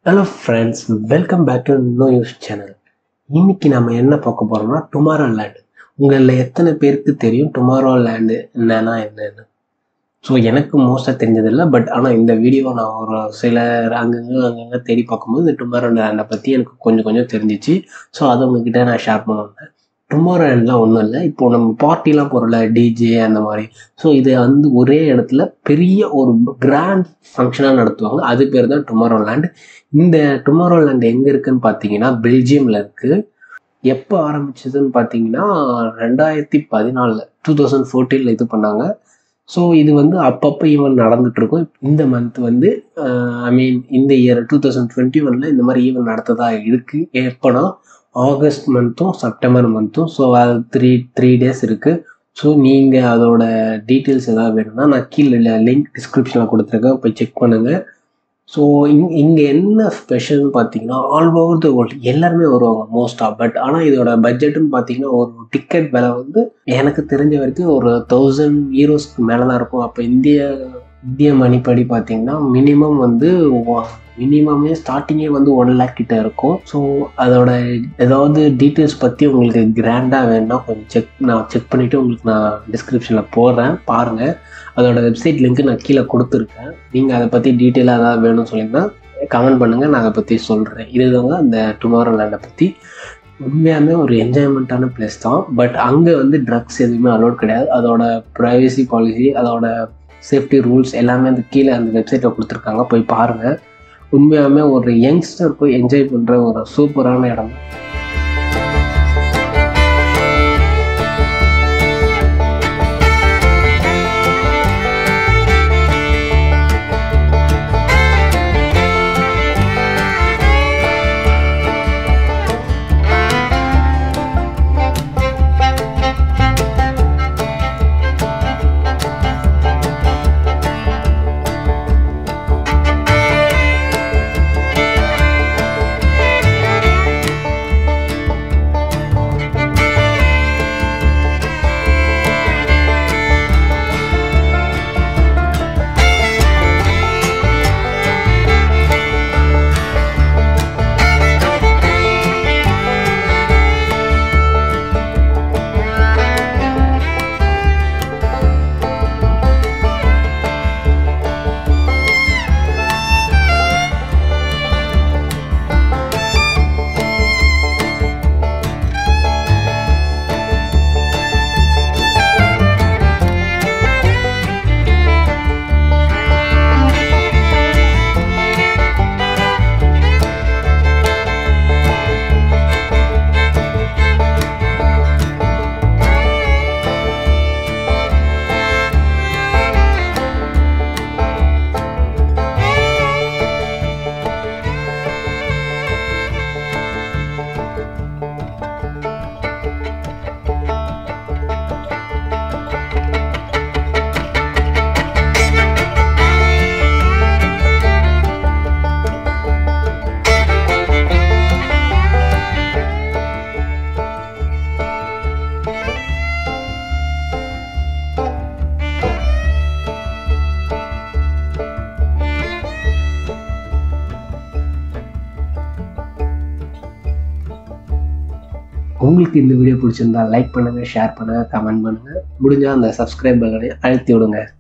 Hello friends, welcome back to nouse channel. இன்னைக்கு நம்ம என்ன பார்க்க போறோம்னா டுமாரோலேண்ட். உங்கள எத்தனை பேருக்கு தெரியும் டுமாரோலேண்ட் என்னன்னு? ஸோ எனக்கு மோஸ்ட்டாக தெரிஞ்சதில்லை. பட் ஆனால் இந்த வீடியோ நான் ஒரு சிலர் அங்கங்கே தேடி பார்க்கும்போது இந்த டுமாரோலேண்டை பற்றி எனக்கு கொஞ்சம் தெரிஞ்சிச்சு. ஸோ அதை உங்ககிட்ட நான் ஷேர் பண்ணுவேன். டுமாரோலேண்ட்லாம் ஒன்றும் இல்லை. இப்போது நம்ம பார்ட்டிலாம் போகிறோம்ல, டிஜே அந்த மாதிரி. ஸோ இதை வந்து ஒரே இடத்துல பெரிய ஒரு கிராண்ட் ஃபங்க்ஷனாக நடத்துவாங்க. அது பேர் தான் டுமாரோலேண்ட். இந்த டுமாரோலேண்ட் எங்கே இருக்குதுன்னு பார்த்தீங்கன்னா பெல்ஜியமில் இருக்குது. எப்போ ஆரம்பிச்சதுன்னு பார்த்தீங்கன்னா 2014 2014 இது பண்ணாங்க. ஸோ இது வந்து அப்பப்போ ஈவெண்ட் நடந்துகிட்ருக்கும். இந்த மந்த் வந்து இந்த இயர் 2021 இந்த மாதிரி ஈவெண்ட் நடத்ததா இருக்குது. எப்போனா ஆகஸ்ட் மந்த்தும் செப்டம்பர் மந்த்தும். ஸோ அது த்ரீ டேஸ் இருக்குது. ஸோ நீங்கள் அதோட டீட்டெயில்ஸ் எதாவது வேணும்னா நான் கீழே லிங்க் டிஸ்கிரிப்ஷனில் கொடுத்துருக்கேன், போய் செக் பண்ணுங்கள். ஸோ இங்கே என்ன ஸ்பெஷல்னு பார்த்தீங்கன்னா ஆல் ஓவர் த வேர்ல்டு எல்லாருமே வருவாங்க மோஸ்ட்டாக. பட் ஆனால் இதோட பட்ஜெட்டுன்னு பார்த்தீங்கன்னா ஒரு டிக்கெட் விலை வந்து எனக்கு தெரிஞ்ச வரைக்கும் ஒரு 1000 யூரோஸ்க்கு மேலே தான் இருக்கும். அப்போ இந்திய மணிப்படி பார்த்தீங்கன்னா மினிமமே ஸ்டார்டிங்கே வந்து 1 lakh கிட்ட இருக்கும். ஸோ அதோட ஏதாவது டீட்டெயில்ஸ் பற்றி உங்களுக்கு கிராண்டாக வேணும்னா கொஞ்சம் நான் செக் பண்ணிவிட்டு உங்களுக்கு நான் டிஸ்கிரிப்ஷனில் போடுறேன், பாருங்கள். அதோட வெப்சைட் லிங்க்கு நான் கீழே கொடுத்துருக்கேன். நீங்கள் அதை பற்றி டீட்டெயிலாக ஏதாவது வேணும்னு சொன்னீங்கன்னா கமெண்ட் பண்ணுங்கள், நான் அதை பற்றி சொல்கிறேன். இதுதாங்க அந்த டுமாரோலேண்டை பற்றி. உண்மையாகவே ஒரு என்ஜாய்மெண்ட்டான பிளேஸ் தான். பட் அங்கே வந்து ட்ரக்ஸ் எதுவுமே அலோட் கிடையாது. அதோட ப்ரைவசி பாலிசி, அதோட சேஃப்டி ரூல்ஸ் எல்லாமே அந்த கீழே அந்த வெப்சைட்டில் கொடுத்துருக்காங்க, போய் பாருங்கள். உண்மையாகவே ஒரு யங்ஸ்டர் போய் என்ஜாய் பண்ணுற ஒரு சூப்பரான இடம். உங்களுக்கு இந்த வீடியோ பிடிச்சிருந்தா லைக் பண்ணுங்கள், ஷேர் பண்ணுங்கள், கமெண்ட் பண்ணுங்கள். முடிஞ்சால் அந்த சப்ஸ்கிரைப் பட்டனை அழுத்தி விடுங்க.